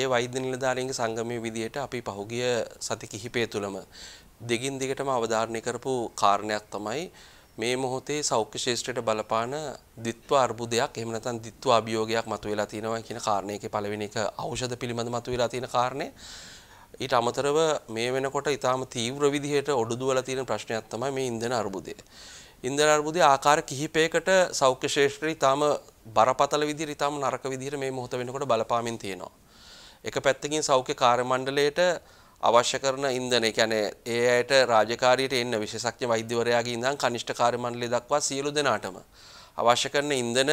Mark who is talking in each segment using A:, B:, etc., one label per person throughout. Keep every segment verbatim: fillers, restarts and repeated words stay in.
A: රජයේ වෛද්‍ය නිලධාරීන්ගේ සංගමයේ විදියට අපි පහුගිය සති කිහිපය තුළම දෙගින් දිගටම අවධාරණය කරපු කාරණයක් තමයි මේ මොහොතේ සෞඛ්‍ය ශාස්ත්‍රයට බලපාන ද්විත්ව අර්බුදයක් එහෙම නැත්නම් ද්විත්ව අභියෝගයක් මතුවලා තියෙනවා කියන කාරණේකේ පළවෙනි එක ඖෂධ පිළිබඳ මතුවලා තියෙන කාරණේ. ඊට අමතරව මේ වෙනකොට ඊටාම තීව්‍ර විදිහට ඔඩුදුවලා තියෙන ප්‍රශ්නයක් තමයි මේ ඉන්ධන අර්බුදය. ඉන්ධන අර්බුදයේ ආකාර කිහිපයකට සෞඛ්‍ය ශාස්ත්‍රය ඊටාම බරපතල විදිහට ඊටාම නරක විදිහට මේ මොහොත වෙනකොට බලපාමින් තියෙනවා. එක පැත්තකින් සෞඛ්‍ය කාර්ය මණ්ඩලයට අවශ්‍ය කරන ඉන්ධන, ඒ කියන්නේ ඒ ඇයට රාජකාරියට එන්න විශේෂඥ වෛද්‍යවරයාගේ ඉඳන් කනිෂ්ඨ කාර්ය මණ්ඩලය දක්වා සියලු දෙනාටම අවශ්‍ය කරන ඉන්ධන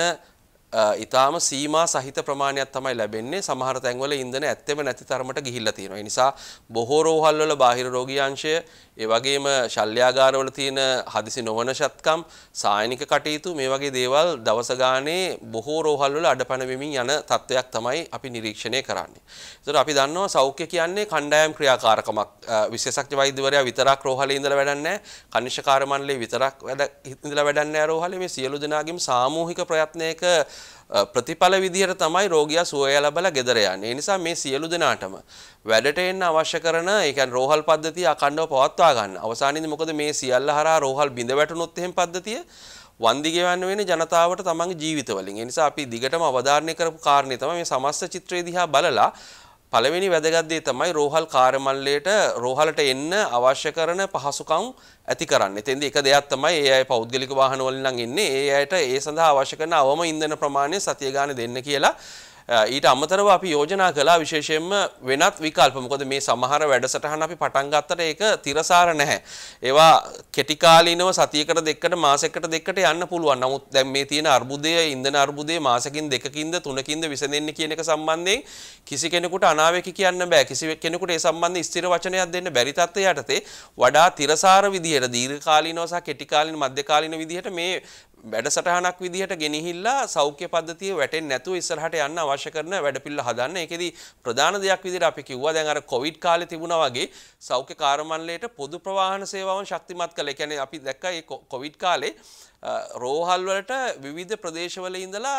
A: ඊටාම සීමා සහිත ප්‍රමාණයක් තමයි ලැබෙන්නේ. සමහර තැන්වල ඉන්ධන ඇත්තෙම නැති තරමට ගිහිල්ලා තියෙනවා. ඒ නිසා බොහෝ රෝහල් වල බාහිර රෝගී අංශය, ඒ වගේම ශල්‍යාගාරවල තියෙන හදිසි නොවන ශත්කම්, සායනික කටයුතු මේ වගේ දේවල් දවස ගානේ බොහෝ රෝහල් වල අඩපණ වෙමින් යන තත්ත්වයක් තමයි අපි නිරීක්ෂණය කරන්නේ. ඒතර අපි දන්නවා සෞඛ්‍ය කියන්නේ කණ්ඩායම් ක්‍රියාකාරකමක්. විශේෂඥ වෛද්‍යවරයා විතරක් රෝහලේ ඉඳලා වැඩක් නැහැ. කනිෂ්ඨ කාර්ය මණ්ඩලයේ විතරක් වැඩ ඉඳලා වැඩක් නැහැ රෝහලේ. මේ සියලු දෙනාගේම සාමූහික ප්‍රයත්නයක ප්‍රතිඵල විදිහට තමයි රෝගියා සුවය ලැබලා ගෙදර යන්නේ. ඒ නිසා මේ සියලු දෙනාටම වැඩට එන්න අවශ්‍ය කරන, ඒ කියන්නේ රෝහල් පද්ධතිය අඛණ්ඩව පවත්වා ගන්න. අවසානයේදී මොකද මේ සියල්ල හරහා රෝහල් බිඳ වැටුනොත් එහෙම පද්ධතිය වන්දි ගෙවන්න වෙන්නේ ජනතාවට තමන්ගේ ජීවිතවලින්. ඒ නිසා අපි දිගටම අවධාරණය කරපු කාරණේ තමයි මේ සමස්ත චිත්‍රය දිහා බලලා පළවෙනි වැදගත් දේ තමයි රෝහල් කාර්ය මණ්ඩලයට රෝහලට එන්න අවශ්‍ය කරන පහසුකම් ඇති කරන්න. එතෙන්දී එක දෙයක් තමයි ඒ අය පෞද්ගලික වාහන වලින් නම් එන්නේ. ඒ අයට ඒ සඳහා අවශ්‍ය කරන අවම ඉන්ධන ප්‍රමාණය සතිය ගානේ දෙන්න කියලා. ඊට අමතරව අපි යෝජනා කළා විශේෂයෙන්ම වෙනත් විකල්ප. මොකද මේ සමහර වැඩසටහන අපි පටන් ගත්තට ඒක තිරසාර නැහැ. ඒවා කෙටි කාලීනව සතියකට දෙකකට මාසයකට දෙකකට යන්න පුළුවන්. නමුත් දැන් මේ තියෙන අර්බුදය, ඉන්ධන අර්බුදය මාසකින් දෙකකින්ද තුනකින්ද විසඳෙන්නේ කියන එක සම්බන්ධයෙන් කිසි කෙනෙකුට අනාවේකී කියන්න බෑ. කිසි කෙනෙකුට ඒ සම්බන්ධයෙන් ස්ථිර වචනයක් දෙන්න බැරි තත්ත්වය යටතේ වඩා තිරසාර විදියට දීර්ඝ කාලීනව සහ කෙටි කාලීන මධ්‍ය කාලීන විදියට මේ වැඩසටහනක් විදිහට ගෙනහිල්ලා සෞඛ්‍ය පද්ධතිය වැටෙන්නේ නැතුව ඉස්සරහට යන්න අවශ්‍ය කරන වැඩපිළිවෙල හදන්න. ඒකෙදි ප්‍රධාන දෙයක් විදිහට අපි කිව්වා දැන් අර කොවිඩ් කාලේ තිබුණා වගේ සෞඛ්‍ය කාර්ය මණ්ඩලයට පොදු ප්‍රවාහන සේවාවන් ශක්තිමත් කළා. ඒ කියන්නේ අපි දැක්කා මේ කොවිඩ් කාලේ රෝහල් වලට විවිධ ප්‍රදේශවල ඉඳලා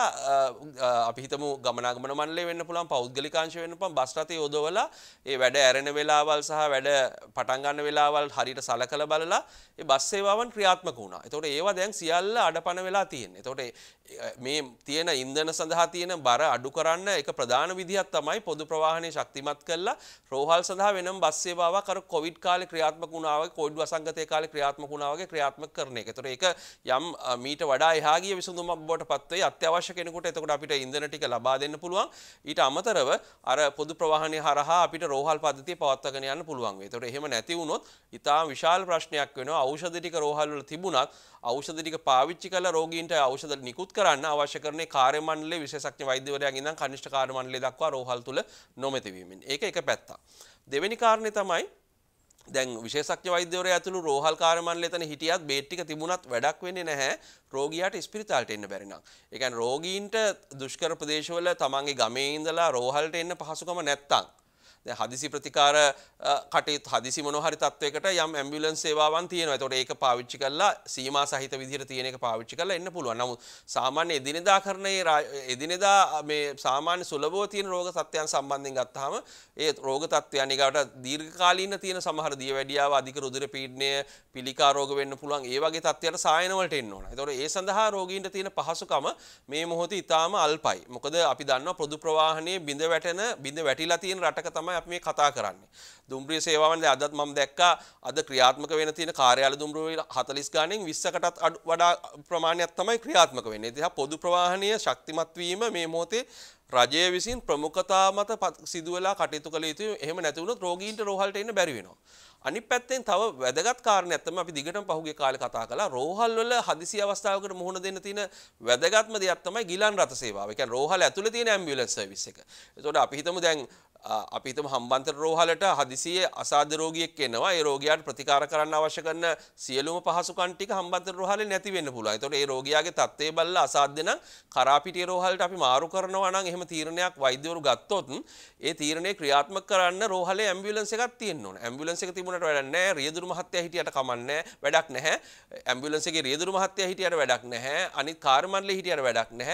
A: අපි හිතමු ගමනාගමන මණ්ඩලය වෙන්න පුළුවන්, පෞද්ගලිකාංශ වෙන්න පුළුවන්, බස් රථය යොදවලා ඒ වැඩ ඇරෙන වෙලාවල් සහ වැඩ පටන් ගන්න වෙලාවල් හරියට සලකලා බලලා ඒ බස් සේවාවන් ක්‍රියාත්මක වුණා. ඒතකොට ඒවා දැන් සියල්ල අඩපණ වෙලා තියෙන්නේ. ඒතකොට මේ තියෙන ඉන්ධන සඳහා තියෙන බර අඩු කරන්න එක ප්‍රධාන විදිහක් තමයි පොදු ප්‍රවාහනය ශක්තිමත් කරලා රෝහල් සඳහා වෙනම බස් සේවාවක් අර කොවිඩ් කාලේ ක්‍රියාත්මක වුණා වගේ, කොවිඩ් වසංගතයේ කාලේ ක්‍රියාත්මක වුණා වගේ ක්‍රියාත්මක කරන එක. ඒතකොට ඒක යම් මීට වඩා එහා ගිය විසඳුමක් බවට පත් වෙයි අත්‍යවශ්‍ය කෙනෙකුට. එතකොට අපිට ඉන්ධන ටික ලබා දෙන්න පුළුවන්. ඊට අමතරව අර පොදු ප්‍රවාහනය හරහා අපිට රෝහල් පද්ධතිය පවත්වාගෙන යන්න පුළුවන් වෙයි. ඒතකොට එහෙම නැති වුණොත් ඉතාම විශාල ප්‍රශ්නයක් වෙනවා. ඖෂධ ටික රෝහල් වල තිබුණත් ඖෂධ ටික පාවිච්චි කරලා රෝගීන්ට ඖෂධ නිකුත් කරන්න අවශ්‍ය කරන කාර්ය මණ්ඩලයේ විශේෂඥ වෛද්‍යවරයාගෙන් ඉඳන් කනිෂ්ඨ කාර්ය මණ්ඩලය දක්වා රෝහල් තුල නොමැති වීමෙන්. ඒක එක පැත්තක්. දෙවෙනි කාරණේ තමයි දැන් විශේෂඥ වෛද්‍යවරයා ඇතුළු රෝහල් කාර්ය මණ්ඩලය එතන හිටියත් බේඩ් ටික තිබුණත් වැඩක් වෙන්නේ නැහැ රෝගියාට ස්පිරිතාලට එන්න බැරි නම්. ඒ කියන්නේ රෝගීන්ට දුෂ්කර ප්‍රදේශවල තමන්ගේ ගමේ ඉඳලා රෝහලට එන්න පහසුකම නැත්තම් දැන් හදිසි ප්‍රතිකාර කටයුතු හදිසි මොන හරි තත්වයකට යම් ඇම්බියුලන්ස් සේවාවන් තියෙනවා. ඒතකොට ඒක පාවිච්චි කරලා සීමා සහිත විදිහට තියෙන එක පාවිච්චි කරලා එන්න පුළුවන්. නමුත් සාමාන්‍ය එදිනෙදා කරන එදිනෙදා මේ සාමාන්‍ය සුලභව තියෙන රෝග තත්ත්වයන් සම්බන්ධයෙන් ගත්තාම ඒ රෝග තත්ත්වයන් ඊගාට දීර්ඝකාලීන තියෙන සමහර දියවැඩියාව, අධික රුධිර පීඩනය, පිළිකා රෝග වෙන්න පුළුවන්. ඒ වගේ තත්ත්වයන්ට සායන වලට එන්න ඕන. ඒතකොට ඒ සඳහා රෝගීන්ට තියෙන පහසුකම මේ මොහොතේ ඉතාම අල්පයි. මොකද අපි දන්නවා පොදු ප්‍රවාහනයේ බිඳ වැටෙන බිඳ වැටිලා තියෙන රටක තමයි අපි මේ කතා කරන්නේ. දුම්රිය සේවාවන් දැන් අදත් මම දැක්කා අද ක්‍රියාත්මක වෙන තියෙන කාර්යාල දුම්රිය හතළිස් ගානෙන් විස්සකටත් වඩා ප්‍රමාණයක් තමයි ක්‍රියාත්මක වෙන්නේ. ඒ නිසා පොදු ප්‍රවාහනීය ශක්තිමත් වීම මේ මොහොතේ රජය විසින් ප්‍රමුඛතාව මත සිදු වෙලා කටයුතු කළ යුතුයි. එහෙම නැති වුණොත් රෝගීන්ට රෝහලට එන්න බැරි වෙනවා. අනිත් පැත්තෙන් තව වැදගත් කාරණයක් තමයි අපි දිගටම පහුගිය කාලේ කතා කළා. රෝහල් වල හදිසි අවස්ථාවකට මුහුණ දෙන්න තියෙන වැදගත්ම දෙයක් තමයි ගිලන් රථ සේවාව. ඒ කියන්නේ රෝහල ඇතුලේ තියෙන ඇම්බියුලන්ස් සර්විස් එක. ඒතකොට අපි හිතමු දැන් අපි හිතමු හම්බන්තොට රෝහලට හදිසියේ අසාධ්‍ය රෝගියෙක් එනවා. ඒ රෝගියාට ප්‍රතිකාර කරන්න අවශ්‍ය කරන සියලුම පහසුකම් ටික හම්බන්තොට රෝහලේ නැති වෙන්න පුළුවන්. ඒතකොට ඒ රෝගියාගේ තත්ත්වය බලලා අසාධ්‍ය නම් කරාපිටිය රෝහලට අපි මාරු කරනවා නම් එහෙම තීරණයක් වෛද්‍යවරු ගත්තොත් ඒ තීරණය ක්‍රියාත්මක කරන්න රෝහලේ ඇම්බියුලන්ස් එකක් තියෙන්න ඕන. ඇම්බියුලන්ස් එක තිබුණට වැඩක් නැහැ. රියදුරු මහත්තයා හිටියට කමන්නේ වැඩක් නැහැ. ඇම්බියුලන්ස් එකේ රියදුරු මහත්තයා හිටියට වැඩක් නැහැ. අනිත් කාර්ය මණ්ඩලයේ හිටියට වැඩක් නැහැ.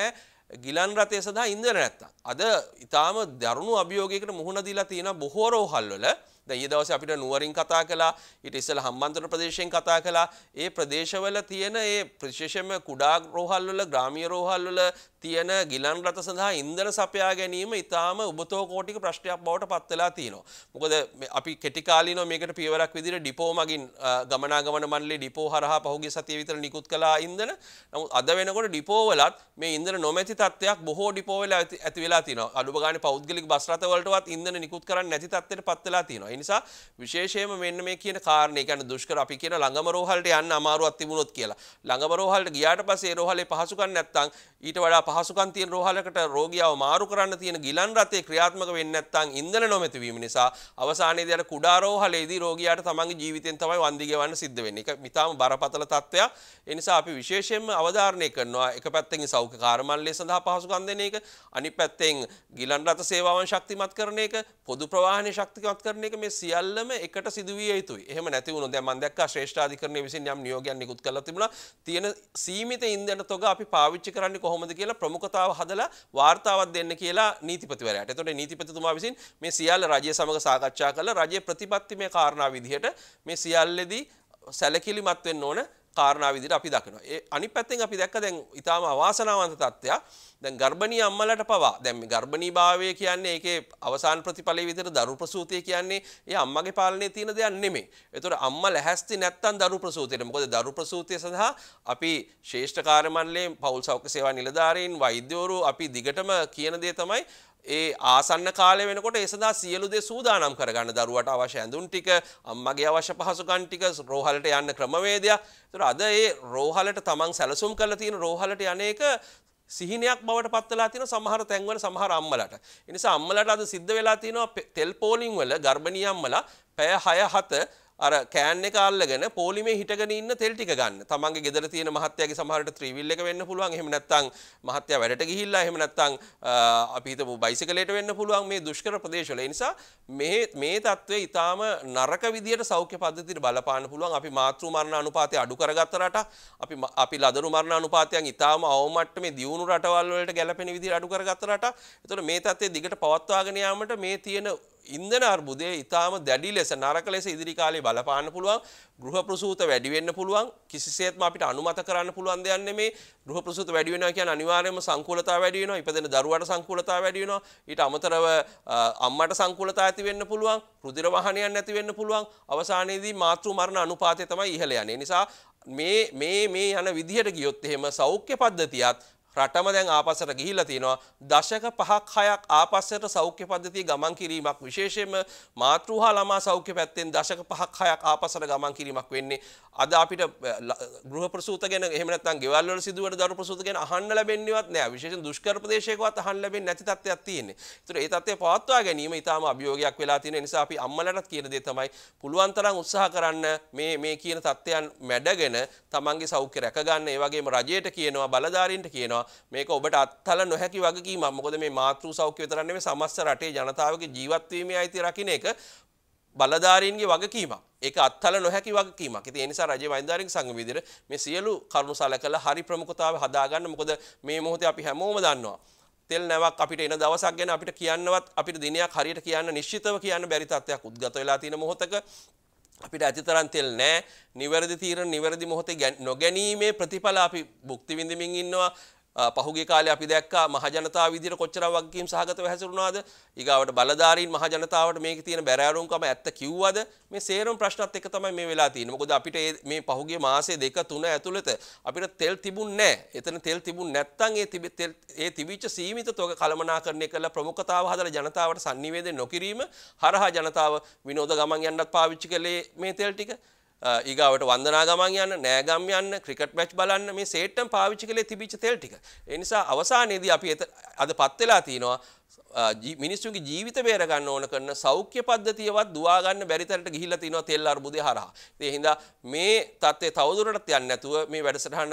A: ගිලන් රථය සඳහා ඉන්ධන නැත්තම්. අද ඊටාම දරුණු අභියෝගයකට මුහුණ දීලා තියෙන බොහෝ රෝහල් වල දැන් ඊයේ දවසේ අපිට නුවරින් කතා කළා ඊට ඉස්සෙල්ලා හම්බන්තොට ප්‍රදේශයෙන් කතා කළා ඒ ප්‍රදේශවල තියෙන ඒ විශේෂයෙන්ම කුඩා රෝහල් වල ග්‍රාමීය රෝහල් වල තියෙන ගිලන් රථ සඳහා ඉන්ධන සපයා ගැනීම ඊටාම උබතෝ කෝටික ප්‍රශ්නයක් බවට පත් වෙලා තියෙනවා. මොකද අපි කෙටි කාලීනව මේකට පියවරක් විදිහට ඩිපෝ මගින් ගමනාගමන මණ්ඩලයේ ඩිපෝ හරහා පහුගිය සතියේ විතර නිකුත් කළා ඉන්ධන. නමුත් අද වෙනකොට ඩිපෝ වලත් මේ ඉන්ධන නොමැති තත්ත්වයක් බොහෝ ඩිපෝ වල ඇති වෙලා තියෙනවා. අඩුම ගානේ පෞද්ගලික බස් රථ වලටවත් ඉන්ධන නිකුත් කරන්නේ නැති තත්ත්වයට පත් වෙලා තියෙනවා. ඒ නිසා විශේෂයෙන්ම මෙන්න මේ කියන කාරණේ කියන්නේ දුෂ්කර අපි කියන ළඟම රෝහලට යන්න අමාරුවක් තිබුණොත් කියලා. ළඟම රෝහලට ගියාට පස්සේ ඒ රෝහලේ පහසුකම් නැත්තම් ඊට වඩා පහසුකම් තියෙන රෝහලකට රෝගියාව මාරු කරන්න තියෙන ගිලන් රථේ ක්‍රියාත්මක වෙන්නේ නැත්තම් ඉන්ධන නොමැති වීම නිසා අවසානයේදී අර කුඩා රෝහලේදී රෝගියාට තමන්ගේ ජීවිතෙන් තමයි වන්දි ගෙවන්න සිද්ධ වෙන්නේ. ඒක මිතාම බරපතල තත්ත්වයක්. ඒ නිසා අපි විශේෂයෙන්ම අවධාරණය කරනවා එක පැත්තකින් සෞඛ්‍ය කාර්යාලය සඳහා පහසුකම් දෙන එක, අනිත් පැත්තෙන් ගිලන් රථ සේවාවන් ශක්තිමත් කරන එක, පොදු ප්‍රවාහනය ශක්තිමත් කරන එක මේ සියල්ලම එකට සිදු විය යුතුයි. එහෙම නැති වුණොත් දැන් මම දැක්කා ශ්‍රේෂ්ඨාධිකරණයේ විසින් යම් නියෝගයක් නිකුත් කරලා තිබුණා. තියෙන සීමිත ඉන්ධන තොග අපි පාවිච්චි කරන්නේ කොහොමද කියලා ප්‍රමුඛතාව හදලා වාර්තාවක් දෙන්න කියලා නීතිපතිවරයාට. එතකොට නීතිපතිතුමා විසින් මේ සියල්ල රජය සමග සාකච්ඡා කරලා රජයේ ප්‍රතිපත්තිමය කාරණා විදිහට මේ සියල්ලෙදී සැලකිලිමත් වෙන්න ඕන කාරණා විදිහට අපි දකිනවා. ඒ අනිත් පැත්තෙන් අපි දැක්ක දැන් ඊටාම අවාසනාවන්ත තත්ත්වයක්. දැන් ගර්භණී අම්මලට පවා දැන් මේ ගර්භණී භාවය කියන්නේ ඒකේ අවසාන ප්‍රතිඵලයේ විදිහට දරු ප්‍රසූතිය කියන්නේ ඒ අම්මගේ පාලනයේ තියෙන දෙයක් නෙමෙයි. ඒතකොට අම්මා ලැහැස්ති නැත්තම් දරු ප්‍රසූතියට. මොකද දරු ප්‍රසූතිය සඳහා අපි ශ්‍රේෂ්ඨ කාර්ය මණ්ඩලයේ පෞල් සෞඛ්‍ය සේවා නිලධාරීන් වෛද්‍යවරු අපි දිගටම කියන දේ තමයි ඒ ආසන්න කාලය වෙනකොට ඒ සඳහා සියලු දේ සූදානම් කරගන්න දරුවට අවශ්‍ය ඇඳුම් ටික අම්මගේ අවශ්‍ය පහසුකම් ටික රෝහලට යන්න ක්‍රමවේදයක්. ඒතර අද ඒ රෝහලට තමන් සැලසුම් කරලා තියෙන රෝහලට යන්නේක සිහිනයක් බවට පත් වෙලා තියෙන සමහර තැන්වල සමහර අම්මලට. ඒ නිසා අම්මලට අද සිද්ධ වෙලා තියෙනවා තෙල් පෝලිං වල ගර්භණී අම්මලා පැය හය හත අර කෑන් එක අල්ලගෙන පොලිමේ හිටගෙන ඉන්න තෙල් ටික ගන්න. තමන්ගේ ගෙදර තියෙන මහත්තයාගේ සමහරට ත්‍රිවිල් එක වෙන්න පුළුවන්. එහෙම නැත්නම් මහත්තයා වැඩට ගිහිල්ලා එහෙම නැත්නම් අපි හිතමු බයිසිකලයට වෙන්න පුළුවන් මේ දුෂ්කර ප්‍රදේශවල. ඒ නිසා මේ මේ තත්ත්වය ඊටාම නරක විදියට සෞඛ්‍ය පද්ධතියට බලපාන්න පුළුවන්. අපි මාතෘ මරණ අනුපාතය අඩු කරගත්ත රට. අපි අපි ලදරු මරණ අනුපාතයන් ඊටාම අවමට්ටමේ දියුණු රටවල් වලට ගැලපෙන විදියට අඩු කරගත්ත රට. ඒතකොට මේ තත්ත්වය දිගට පවත්වාගෙන යාමට මේ තියෙන ඉන්ධන අර්බුදය ඊටාම දැඩි ලෙස නරක ලෙස ඉදිරි කාලේ බලපාන්න පුළුවන්. ගෘහ ප්‍රසූත වැඩි වෙන්න පුළුවන්. කිසිසේත්ම අපිට අනුමත කරන්න පුළුවන් දෙයක් නෙමේ. ගෘහ ප්‍රසූත වැඩි වෙනවා කියන්නේ අනිවාර්යයෙන්ම සංකූලතාව වැඩි වෙනවා. ඉපදෙන දරුවාට සංකූලතාව වැඩි වෙනවා. ඊට අමතරව අම්මට සංකූලතාව ඇති වෙන්න පුළුවන්. රුධිර වහනයක් නැති වෙන්න පුළුවන්. අවසානයේදී මාතෘ මරණ අනුපාතය තමයි ඉහළ යන්නේ. ඒ නිසා මේ මේ මේ යන විදිහට ගියොත් එහෙම සෞඛ්‍ය පද්ධතියත් රටම දැන් ආපස්සට ගිහිල්ලා තියෙනවා. දශක පහක් හයක් ආපස්සට සෞඛ්‍ය පද්ධතිය ගමන් කිරීමක් විශේෂයෙන්ම මාතෘ හා ළමා සෞඛ්‍ය පැත්තෙන් දශක පහක් හයක් ආපස්සට ගමන් කිරීමක් වෙන්නේ. අද අපිට ගෘහ ප්‍රසූත ගැන එහෙම නැත්නම් ගෙවල් වල සිදුවන දරු ප්‍රසූත ගැන අහන්න ලැබෙන්නේවත් නෑ. විශේෂයෙන් දුෂ්කර ප්‍රදේශයකවත් අහන්න ලැබෙන්නේ නැති තත්ත්වයක් තියෙන්නේ. ඒතර ඒ තත්ත්වය පවත්වා ගැනීම ඊටාම අභියෝගයක් වෙලා තියෙන නිසා අපි අම්මලටත් කියන දේ තමයි පුළුවන් තරම් උත්සාහ කරන්න මේ මේ කියන තත්ත්වයන් මැඩගෙන තමන්ගේ සෞඛ්‍ය රැක ගන්න. ඒ වගේම රජයට කියනවා බලධාරීන්ට කියනවා මේක ඔබට අත්හල නොහැකි වගකීමක්. මොකද මේ මාතෘ සෞඛ්‍ය විතර නෙමෙයි සමස්ත රටේ ජනතාවගේ ජීවත් වීමේ අයිතිය රකින්න එක බලධාරීන්ගේ වගකීමක්. ඒක අත්හල නොහැකි වගකීමක්. ඉතින් ඒ නිසා රජයේ වෛද්‍යාරික සංගම විදිහට මේ සියලු කරුණු සලකලා හරි ප්‍රමුඛතාවය හදාගන්න. මොකද මේ මොහොතේ අපි හැමෝම දන්නවා තෙල් නැවක් අපිට එන දවසක් ගැන අපිට කියන්නවත් අපිට දිනයක් හරියට කියන්න නිශ්චිතව කියන්න බැරි තත්ත්වයක් උද්ගත වෙලා තියෙන මොහොතක අපිට ඇතිතරම් තෙල් නැහැ. නිවැරදි තීරණ නිවැරදි මොහොතේ නොගැනීමේ ප්‍රතිඵල අපි භුක්ති විඳින්මින් ඉන්නවා. පහුගිය කාලේ අපි දැක්කා මහ ජනතාව විදිහට කොච්චර වගකීම් සහගතව හැසිරුණාද. ඊගාවට බලධාරීන් මහ ජනතාවට මේකේ තියෙන බැරෑරුම්කම ඇත්ත කිව්වද. මේ සේරම ප්‍රශ්නත් එක තමයි මේ වෙලා තියෙන්නේ. මොකද අපිට මේ පහුගිය මාසේ දෙක තුන ඇතුළත අපිට තෙල් තිබුණේ නැහැ. එතන තෙල් තිබුණ නැත්නම් ඒ තෙල් ඒ තිබිච්ච සීමිත තොග කළමනාකරණය කළා ප්‍රමුඛතාව හදලා ජනතාවට sannivedana නොකිරීම හරහා ජනතාව විනෝද ගමන් යන්නත් පාවිච්චි කළේ මේ තෙල් ටික. ඊගාවට වන්දනා ගමන් යන්න, නෑගම් යන්න, ක්‍රිකට් මැච් බලන්න මේ සේට්ටම් පාවිච්චි කළේ තිබිච්ච තෙල් ටික. ඒ නිසා අවසානයේදී අපි අදපත් වෙලා තිනවා මිනිස්සුන්ගේ ජීවිත බේර ගන්න ඕන කරන සෞඛ්‍ය පද්ධතියවත් දුවා ගන්න බැරි තැනට ගිහිල්ලා තිනවා තෙල් අර්බුදය හරහා. ඒ හින්දා මේ තත්ත්වය තවදුරටත් යන්නේ නැතුව මේ වැඩසටහන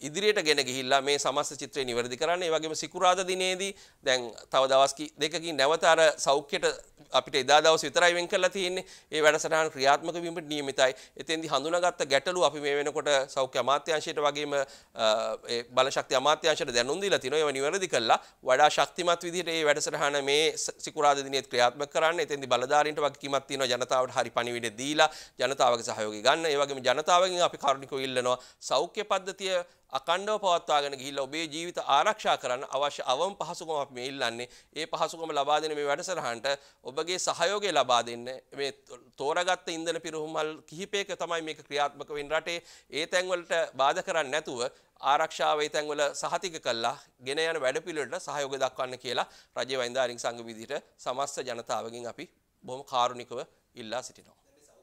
A: ඉදිරියට ගෙන ගිහිල්ලා මේ සමස්ත චිත්‍රය නිවැරදි කරන්න. ඒ වගේම සිකුරාදා දිනේදී දැන් තව දවස් දෙකකින් නැවත අර සෞඛ්‍යයට අපිට එදා දවස් විතරයි වෙන් කරලා තියෙන්නේ. ඒ වැඩසටහන ක්‍රියාත්මක වීමට නියමිතයි. එතෙන්දී හඳුනාගත්ත ගැටලු අපි මේ වෙනකොට සෞඛ්‍ය අමාත්‍යාංශයට වගේම ඒ බලශක්ති අමාත්‍යාංශයට දැනුම් දීලා තිනවා. ඒවා නිවැරදි කළා වඩා ශක්තිමත් විදිහට මේ වැඩසටහන මේ සිකුරාදා දිනේ ක්‍රියාත්මක කරන්න. එතෙන්දී බලධාරීන්ට වගකීමක් තියෙනවා ජනතාවට හරි පණිවිඩ දීලා ජනතාවගේ සහයෝගය ගන්න. ඒ වගේම ජනතාවගෙන් අපි කාරුණිකව ඉල්ලනවා සෞඛ්‍ය පද්ධතිය අකණ්ඩව පවත්වාගෙන ගිහිල්ලා ඔබේ ජීවිත ආරක්ෂා කරන්න අවශ්‍ය අවම පහසුකම් අපි මේ ඉල්ලන්නේ. ඒ පහසුකම් ලබා දෙන මේ වැඩසටහනට ඔබගේ සහයෝගය ලබා දෙන්න. මේ තෝරාගත්ත ඉන්ධන පිරුම්මල් කිහිපයක තමයි මේක ක්‍රියාත්මක වෙන්නේ රටේ. ඒ තැන් වලට බාධා කරන්නේ නැතුව ආරක්ෂාව ඒ තැන් වල සහතික කළා ගෙන යන වැඩපිළිවෙලට සහයෝගය දක්වන්න කියලා රජයේ වෛද්‍යාරික සංඝ විදිහට සමස්ත ජනතාවගෙන් අපි බොහොම කාරුණිකව ඉල්ලා සිටිනවා.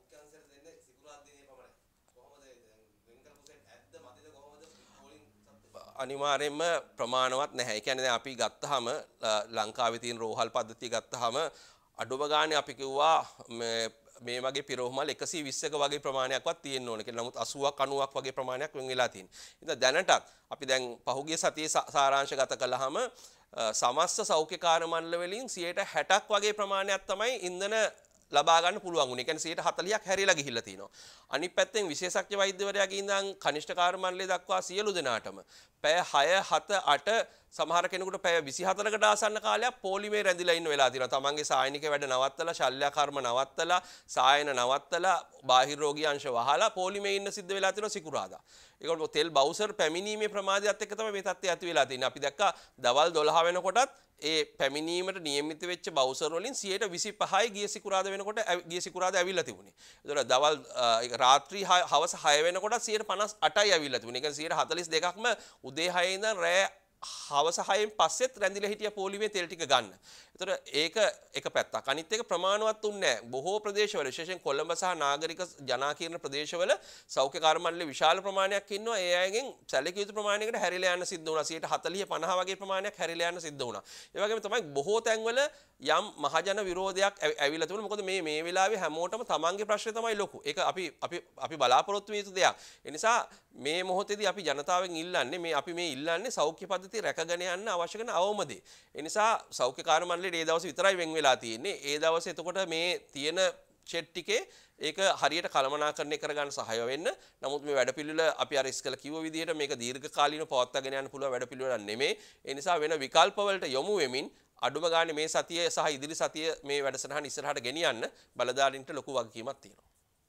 A: අනිවාර්යයෙන්ම ප්‍රමාණවත් නැහැ. ඒ කියන්නේ දැන් අපි ගත්තාම ලංකාවේ තියෙන රෝහල් පද්ධතිය ගත්තාම අඩුම ගානේ අපි කිව්වා මේ වගේ පිරෝහමල් එකසිය විස්සක වගේ ප්‍රමාණයක්වත් තියෙන්න ඕන කියලා. නමුත් අසූවක් අනූවක් වගේ ප්‍රමාණයක් වෙන් වෙලා තියෙනවා. ඉතින් දැනටත් අපි දැන් පහුගිය සතියේ සාරාංශගත කළාම සමස්ත සෞඛ්‍ය කාර්ය මණ්ඩල වලින් සියයට හැටක් වගේ ප්‍රමාණයක් තමයි ඉන්ධන ලබා ගන්න පුළුවන් වුණේ. ඒ කියන්නේ සියයට හතළිහක් හැරිලා ගිහිල්ලා තිනවා. අනිත් පැත්තෙන් විශේෂඥ වෛද්‍යවරයාගේ ඉඳන් කනිෂ්ඨ කාර්ය මණ්ඩලය දක්වා සියලු දෙනාටම පැය හය හත අට සමහර කෙනෙකුට පැය විසිහතරකට ආසන්න කාලයක් පොලිමේ රැඳිලා ඉන්න වෙලා තියෙනවා. තමන්ගේ සායනික වැඩ නවත්තලා, ශල්‍ය කර්ම නවත්තලා, සායන නවත්තලා, බාහිර රෝගී අංශ වහලා පොලිමේ ඉන්න සිද්ධ වෙලා තියෙනවා සිකුරාදා. ඒකට තෙල් බවුසර් පැමිණීමේ ප්‍රමාදයත් එක්ක තමයි මේ තත්ත්වය ඇති වෙලා තියෙන්නේ. අපි දැක්කා දවල් දොළහ වෙනකොටත් ඒ පැමිණීමට නියමිත වෙච්ච බවුසර් වලින් සියයට විසිපහයි ගිය සිකුරාදා වෙනකොට ගිය සිකුරාදා ඇවිල්ලා තිබුණේ. ඒතර දවල් රාත්‍රී හවස හය වෙනකොට සියයට පනස් අටයි ඇවිල්ලා තිබුණේ. ඒ කියන්නේ සියයට හතළිස් දෙකක්ම උදේ හයේ ඉඳන් රෑ හවස හයෙන් පස්සෙත් රැඳිලා හිටිය පොලිමේ තෙල් ටික ගන්න. ඒතර ඒක එක පැත්තක්. අනිත් එක ප්‍රමාණවත් උන්නේ නැහැ. බොහෝ ප්‍රදේශවල විශේෂයෙන් කොළඹ සහ නාගරික ජනාකීර්ණ ප්‍රදේශවල සෞඛ්‍ය කාර්ය මණ්ඩලයේ විශාල ප්‍රමාණයක් ඉන්නවා. ඒ අයගෙන් සැලකිය යුතු ප්‍රමාණයකට හැරිලා යන්න සිද්ධ වුණා. සියයට හතළිහ පනහ වගේ ප්‍රමාණයක් හැරිලා යන්න සිද්ධ වුණා. ඒ වගේම තමයි බොහෝ තැන්වල යම් මහජන විරෝධයක් ඇවිල්ලා තිබුණා. මොකද මේ මේ වෙලාවේ හැමෝටම තමන්ගේ ප්‍රශ්නේ තමයි ලොකු. ඒක අපි අපි අපි බලාපොරොත්තු විය යුතු දෙයක්. ඒ නිසා මේ මොහොතේදී අපි ජනතාවෙන් ඉල්ලන්නේ මේ අපි මේ ඉල්ලන්නේ සෞඛ්‍ය පද්ධතිය රැකගෙන යන්න අවශ්‍ය කරන අවමදේ. ඒ නිසා සෞඛ්‍ය කාර්ය මණ්ඩලයේ ඒ දවස් විතරයි වෙන් වෙලා තියෙන්නේ. ඒ දවසේ එතකොට මේ තියෙන චෙට් ටිකේ ඒක හරියට කළමනාකරණය කරගන්න සහාය වෙන්න. නමුත් මේ වැඩපිළිවෙල අපි අර ඉස්සෙල්ල කිව්ව විදිහට මේක දීර්ඝකාලීනව පවත්වාගෙන යන්න පුළුවන් වැඩපිළිවෙලක් නෙමෙයි. ඒ නිසා වෙන විකල්ප වලට යොමු වෙමින් අඩුම ගානේ මේ සතිය සහ ඉදිරි සතිය මේ වැඩසටහන ඉස්සරහට ගෙනියන්න බලධාරීන්ට ලොකු වගකීමක් තියෙනවා.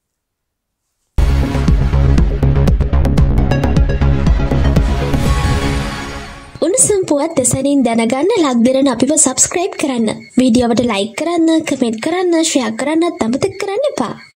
B: උණුසුම් පුවත් දෙසනින් දැනගන්න ලක් දෙරණ අපිව සබ්ස්ක්‍රයිබ් කරන්න. වීඩියෝවට ලයික් කරන්න, කමෙන්ට් කරන්න, ෂෙයා කරන්නත් අමතක කරන්න එපා.